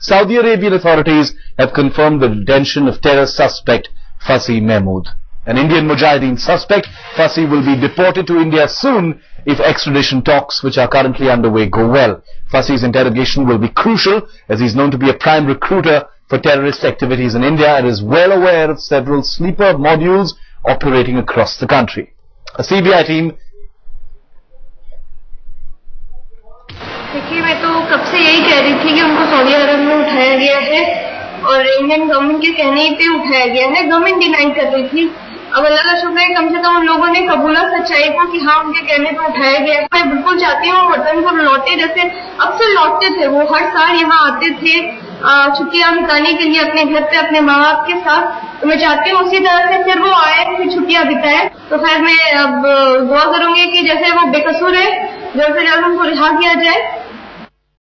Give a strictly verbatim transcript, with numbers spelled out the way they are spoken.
Saudi Arabian authorities have confirmed the detention of terror suspect Fasi Mahmood. An Indian Mujahideen suspect, Fasi, will be deported to India soon if extradition talks, which are currently underway, go well. Fasi's interrogation will be crucial as he is known to be a prime recruiter for terrorist activities in India and is well aware of several sleeper modules operating across the country. A C B I team. देखिए, मैं तो कब से यही कह रही थी कि उनको सऊदी अरब में उठाया गया है और इंडियन गवर्नमेंट के कहने पे उठाया गया है। गवर्नमेंट डिनाई कर रही थी। अब अल्लाह का शुक्र है कम से कम उन लोगों ने कबूला सच्चाई को कि हाँ उनके कहने पे उठाया गया। मैं बिल्कुल चाहती हूँ वतन को लौटे जैसे अक्सर लौटते थे। वो हर साल यहाँ आते थे छुट्टियां बिताने के लिए अपने घर पे अपने माँ बाप के साथ। तो मैं चाहती हूँ उसी तरह से फिर वो आए, फिर छुट्टियां बिताए। तो खैर मैं अब दुआ करूंगी कि जैसे वो बेकसूर है जल्द से जल्द उनको रिहा किया जाए।